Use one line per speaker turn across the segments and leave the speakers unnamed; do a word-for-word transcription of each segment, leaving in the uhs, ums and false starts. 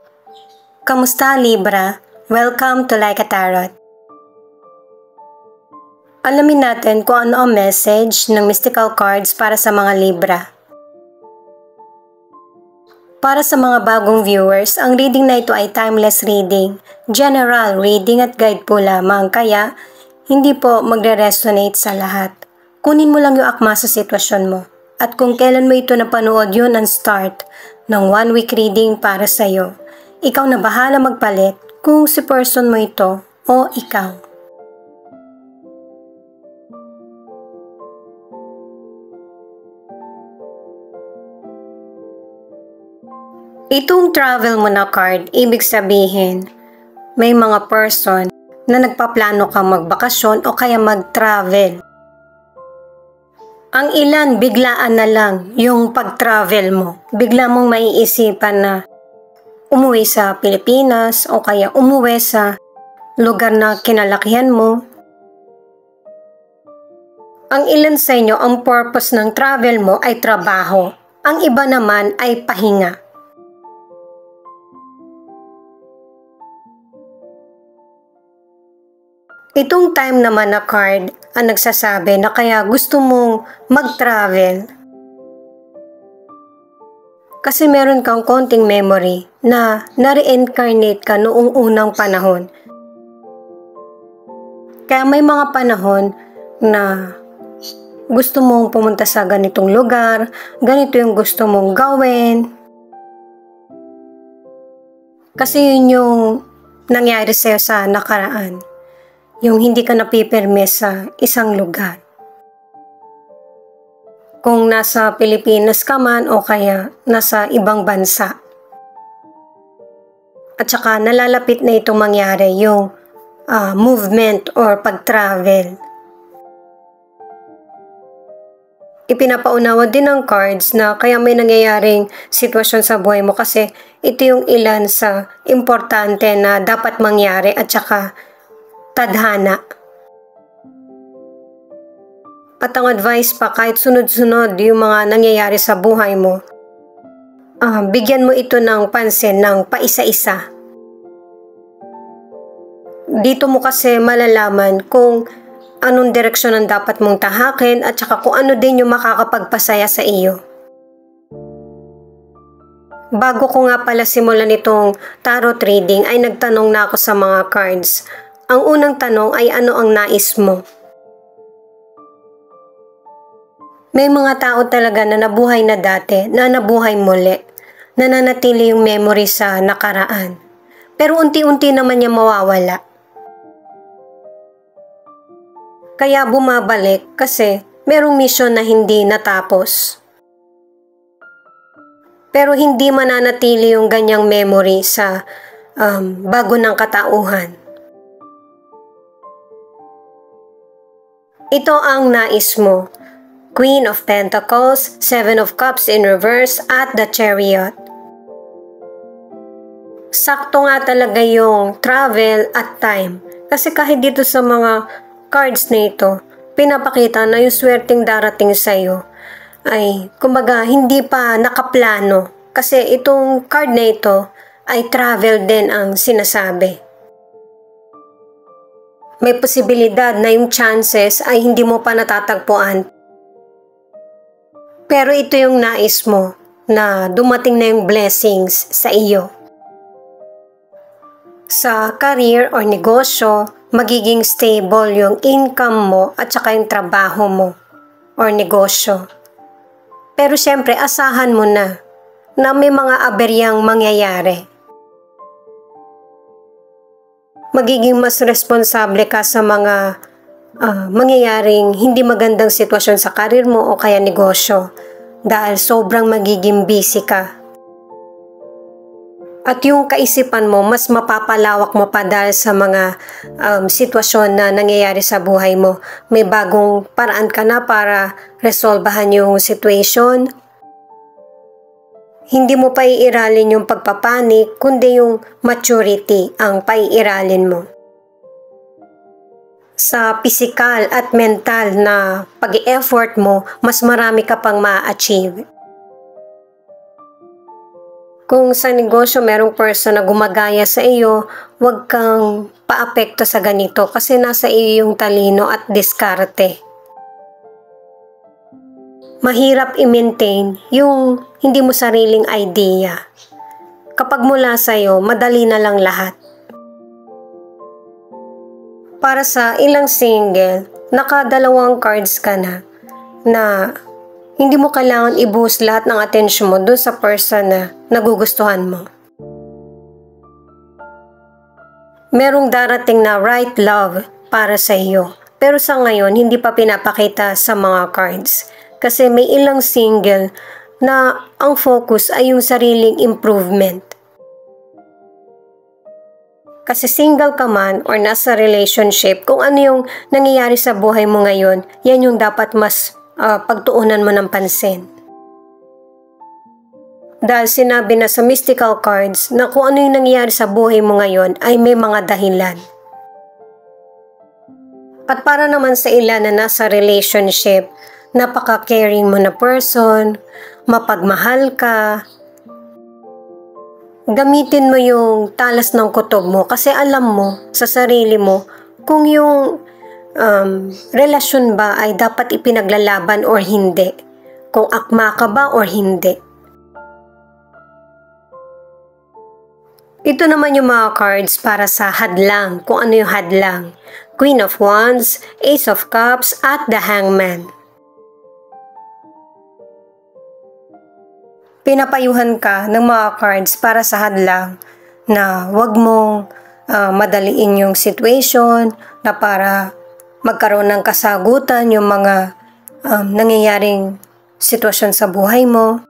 Kamusta, Libra? Welcome to Like a Tarot. Alamin natin kung ano ang message ng mystical cards para sa mga Libra. Para sa mga bagong viewers, ang reading na ito ay timeless reading, general reading at guide po lamang, kaya hindi po magre-resonate sa lahat. Kunin mo lang yung akma sa sitwasyon mo. At kung kailan mo ito napanood, yun ang start ng one week reading para sa iyo. Ikaw na bahala magpalit kung si person mo ito o ikaw. Itong travel mo na card, ibig sabihin, may mga person na nagpaplano kang magbakasyon o kaya mag-travel. Ang ilan, biglaan na lang yung pag-travel mo. Bigla mong maiisipan na umuwi sa Pilipinas o kaya umuwi sa lugar na kinalakihan mo. Ang ilan sa inyo, ang purpose ng travel mo ay trabaho. Ang iba naman ay pahinga. Itong time naman na card ang nagsasabi na kaya gusto mong mag-travel kasi meron kang konting memory na na-reincarnate ka noong unang panahon. Kaya may mga panahon na gusto mong pumunta sa ganitong lugar, ganito yung gusto mong gawin. Kasi yun yung nangyari sa'yo sa nakaraan. Yung hindi ka napipirme sa isang lugar. Kung nasa Pilipinas ka man o kaya nasa ibang bansa. At saka nalalapit na itong mangyari yung uh, movement or pag-travel. Ipinapaunawa din ng cards na kaya may nangyayaring sitwasyon sa buhay mo kasi ito yung ilan sa importante na dapat mangyari at saka tadhana. At ang advice pa, kahit sunod-sunod yung mga nangyayari sa buhay mo, uh, bigyan mo ito ng pansin ng paisa-isa. Dito mo kasi malalaman kung anong direksyon ang dapat mong tahakin at saka kung ano din yung makakapagpasaya sa iyo. Bago ko nga pala simulan itong tarot reading ay nagtanong na ako sa mga cards. Ang unang tanong ay ano ang nais mo? May mga tao talaga na nabuhay na dati, na nabuhay muli, na nanatili yung memory sa nakaraan. Pero unti-unti naman niya mawawala. Kaya bumabalik kasi merong mission na hindi natapos. Pero hindi mananatili yung ganyang memory sa um, bago ng katauhan. Ito ang nais mo. Queen of Pentacles, Seven of Cups in reverse, at the Chariot. Sakto nga talaga yung travel at time. Kasi kahit dito sa mga cards na ito, pinapakita na yung swerteng darating sa'yo ay, kumbaga, hindi pa nakaplano. Kasi itong card na ito ay travel din ang sinasabi. May posibilidad na yung chances ay hindi mo pa natatagpuan. Pero ito yung nais mo na dumating na yung blessings sa iyo. Sa career or negosyo, magiging stable yung income mo at saka yung trabaho mo or negosyo. Pero syempre, asahan mo na na may mga aberyang mangyayari. Magiging mas responsable ka sa mga uh, mangyayaring hindi magandang sitwasyon sa karir mo o kaya negosyo dahil sobrang magiging busy ka. At yung kaisipan mo, mas mapapalawak mo pa dahil sa mga um, sitwasyon na nangyayari sa buhay mo. May bagong paraan ka na para resolbahan yung situation. Hindi mo pa iiralin yung pagpapanik, kundi yung maturity ang paiiralin mo. Sa physical at mental na pag-i-effort mo, mas marami ka pang ma-achieve. Kung sa negosyo merong person na gumagaya sa iyo, huwag kang paapekto sa ganito kasi nasa iyo yung talino at diskarte. Mahirap i-maintain yung hindi mo sariling idea. Kapag mula sa iyo, madali na lang lahat. Para sa ilang single, nakadalawang cards ka na na hindi mo kailangan i-boost lahat ng atensyon mo dun sa person na nagugustuhan mo. Merong darating na right love para sa iyo. Pero sa ngayon, hindi pa pinapakita sa mga cards. Kasi may ilang single na ang focus ay yung sariling improvement. Kasi single ka man or nasa relationship, kung ano yung nangyayari sa buhay mo ngayon, yan yung dapat mas Uh, pagtuunan mo ng pansin. Dahil sinabi na sa mystical cards na kung ano yung nangyayari sa buhay mo ngayon ay may mga dahilan. At para naman sa ilan na nasa relationship, napaka-caring mo na person, mapagmahal ka, gamitin mo yung talas ng kutob mo kasi alam mo sa sarili mo kung yung Um, relasyon ba ay dapat ipinaglalaban or hindi? Kung akma ka ba or hindi? Ito naman yung mga cards para sa hadlang. Kung ano yung hadlang. Queen of Wands, Ace of Cups, at the Hangman. Pinapayuhan ka ng mga cards para sa hadlang na wag mong uh, madaliin yung situation na para magkaroon ng kasagutan yung mga um, nangyayaring sitwasyon sa buhay mo.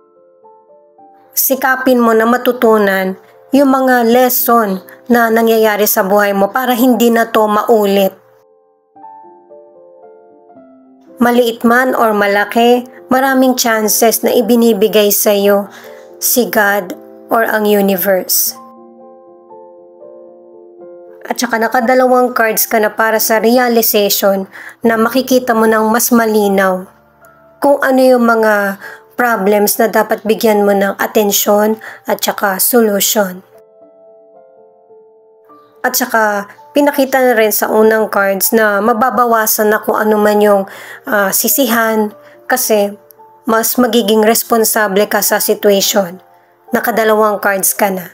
Sikapin mo na matutunan yung mga lesson na nangyayari sa buhay mo para hindi na to maulit. Maliit man or malaki, maraming chances na ibinibigay sa iyo si God or ang universe. At saka nakadalawang cards ka na para sa realization na makikita mo ng mas malinaw kung ano yung mga problems na dapat bigyan mo ng atensyon at saka solution. At saka pinakita na rin sa unang cards na mababawasan na kung ano man yung uh, sisihan kasi mas magiging responsable ka sa situation. Nakadalawang cards ka na.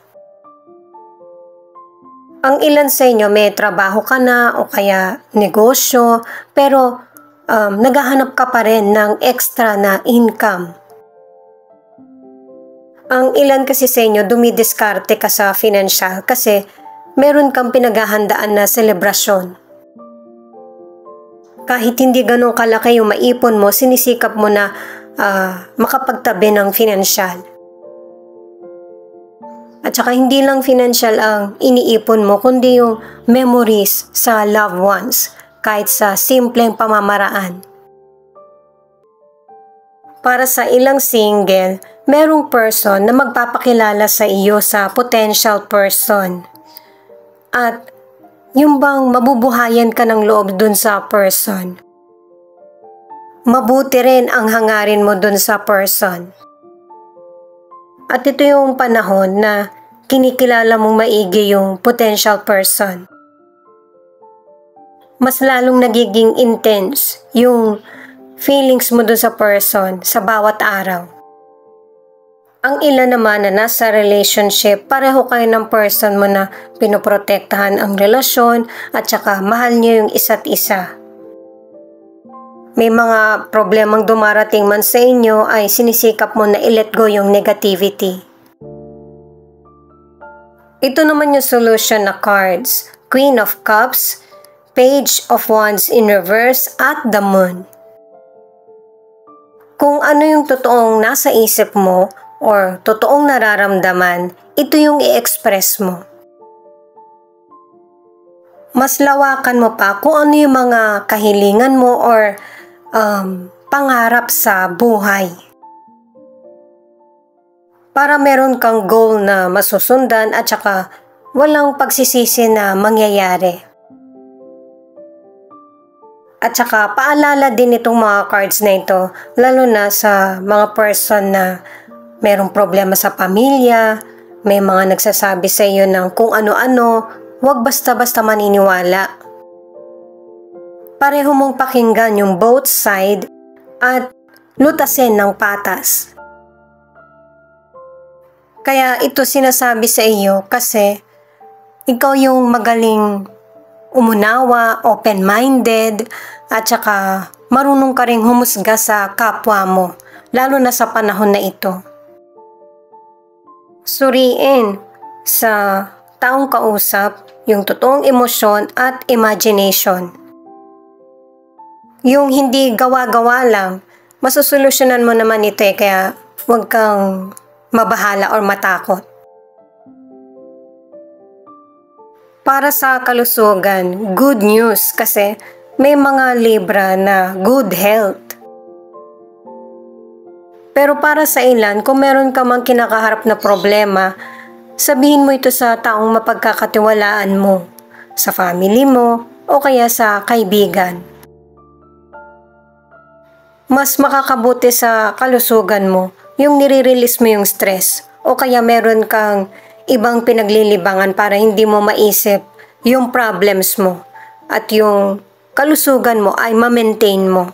Ang ilan sa inyo may trabaho ka na o kaya negosyo pero um, naghahanap ka pa rin ng extra na income. Ang ilan kasi sa inyo dumidiskarte ka sa financial kasi meron kang pinaghahandaan na selebrasyon. Kahit hindi ganun kalaki yung maipon mo, sinisikap mo na uh, makapagtabi ng financial. At saka hindi lang financial ang iniipon mo, kundi yung memories sa loved ones, kahit sa simpleng pamamaraan. Para sa ilang single, merong person na magpapakilala sa iyo sa potential person. At yung bang mabubuhayan ka ng loob dun sa person. Mabuti rin ang hangarin mo dun sa person. At ito yung panahon na kinikilala mong maigi yung potential person. Mas lalong nagiging intense yung feelings mo dun sa person sa bawat araw. Ang ilan naman na nasa relationship, pareho kayo ng person mo na pinoprotektahan ang relasyon at saka mahal niyo yung isa't isa. May mga problemang dumarating man sa inyo ay sinisikap mo na i-let go yung negativity. Ito naman yung solution na cards. Queen of Cups, Page of Wands in reverse at the Moon. Kung ano yung totoong nasa isip mo or totoong nararamdaman, ito yung i-express mo. Mas lawakan mo pa kung ano yung mga kahilingan mo or um, pangarap sa buhay. Para meron kang goal na masusundan at saka walang pagsisisi na mangyayari. At saka paalala din itong mga cards na ito, lalo na sa mga person na merong problema sa pamilya, may mga nagsasabi sa iyo ng kung ano-ano, huwag basta-basta maniniwala. Pareho mong pakinggan yung both side at lutasin ng patas. Kaya ito sinasabi sa iyo kasi ikaw yung magaling umunawa, open-minded, at saka marunong ka ring humusga sa kapwa mo, lalo na sa panahon na ito. Suriin sa taong kausap yung totoong emosyon at imagination. Yung hindi gawa-gawa lang, masusolusyonan mo naman ito eh, kaya huwag kang mabahala or matakot. Para sa kalusugan, good news kasi may mga Libra na good health. Pero para sa ilan, kung meron ka mang kinakaharap na problema, sabihin mo ito sa taong mapagkakatiwalaan mo, sa family mo o kaya sa kaibigan. Mas makakabuti sa kalusugan mo yung nire-release mo yung stress o kaya meron kang ibang pinaglilibangan para hindi mo maisip yung problems mo at yung kalusugan mo ay ma-maintain mo.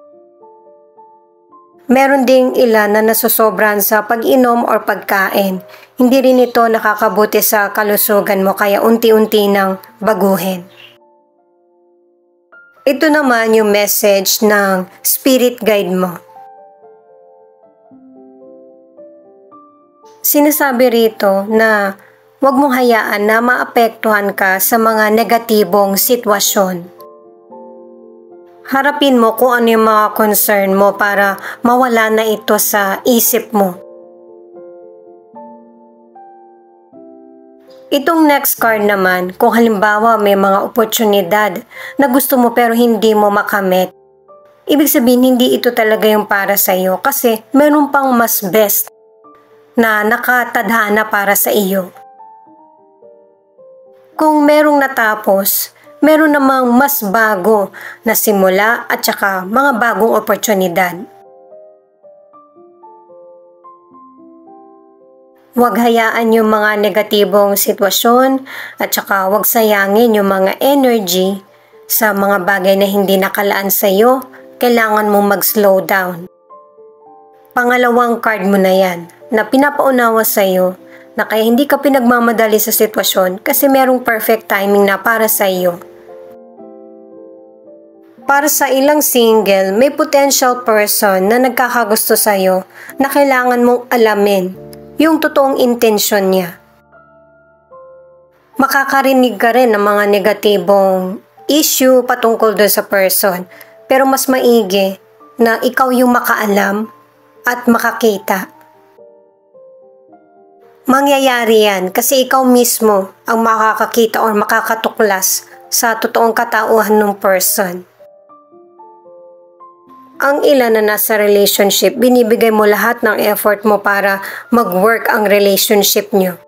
Meron ding ilan na nasosobran sa pag-inom or pagkain. Hindi rin ito nakakabuti sa kalusugan mo kaya unti-unti nang baguhin. Ito naman yung message ng spirit guide mo. Sinasabi rito na huwag mong hayaan na maapektuhan ka sa mga negatibong sitwasyon. Harapin mo kung ano yung mga concern mo para mawala na ito sa isip mo. Itong next card naman, kung halimbawa may mga oportunidad na gusto mo pero hindi mo makamit, ibig sabihin hindi ito talaga yung para sa iyo kasi meron pang mas best na nakatadhana para sa iyo. Kung merong natapos, meron namang mas bago na simula at saka mga bagong oportunidad. Huwag hayaan yung mga negatibong sitwasyon at saka huwag sayangin yung mga energy sa mga bagay na hindi nakalaan sa iyo. Kailangan mong mag-slow down. Pangalawang card mo na yan na pinapaunawa sa iyo na kaya hindi ka pinagmamadali sa sitwasyon kasi merong perfect timing na para sa iyo. Para sa ilang single, may potential person na nagkakagusto sa iyo na kailangan mong alamin yung totoong intensyon niya. Makakarinig ka rin ng mga negatibong issue patungkol doon sa person, pero mas maigi na ikaw yung makaalam at makakita. Mangyayari yan kasi ikaw mismo ang makakakita or makakatuklas sa totoong katauhan ng person. Ang ilan na nasa relationship, binibigay mo lahat ng effort mo para mag-work ang relationship nyo.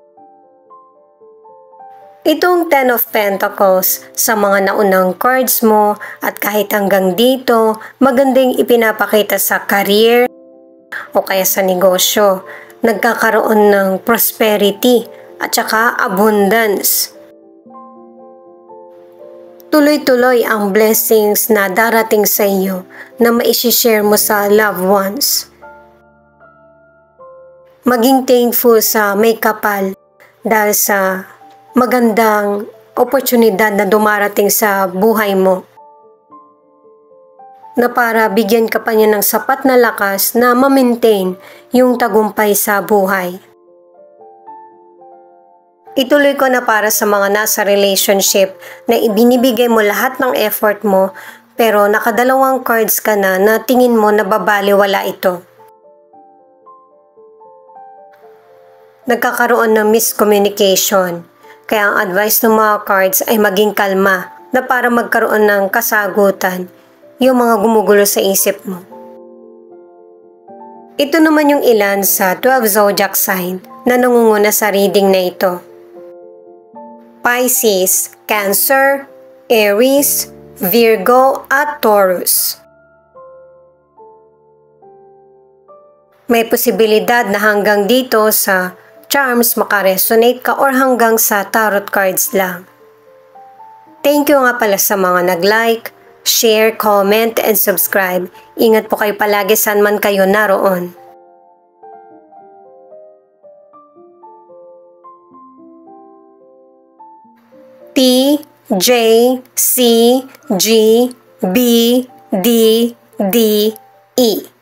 Itong Ten of Pentacles sa mga naunang cards mo at kahit hanggang dito, magandang ipinapakita sa career o kaya sa negosyo. Nagkakaroon ng prosperity at saka abundance. Tuloy-tuloy ang blessings na darating sa iyo na maishishare mo sa loved ones. Maging thankful sa may kapal dahil sa magandang oportunidad na dumarating sa buhay mo na para bigyan ka pa niya ng sapat na lakas na ma-maintain yung tagumpay sa buhay. Ituloy ko na para sa mga nasa relationship na ibinibigay mo lahat ng effort mo pero nakadalawang cards ka na na tingin mo na babaliwala ito. Nagkakaroon ng miscommunication kaya ang advice ng mga cards ay maging kalma na para magkaroon ng kasagutan yung mga gumugulo sa isip mo. Ito naman yung ilan sa twelve zodiac sign na nangunguna sa reading na ito. Pisces, Cancer, Aries, Virgo at Taurus. May posibilidad na hanggang dito sa charms makaresonate ka or hanggang sa tarot cards lang. Thank you nga pala sa mga nag-like, share, comment, and subscribe. Ingat po kayo palagi saan man kayo naroon. T, J, C, G, B, D, D, E.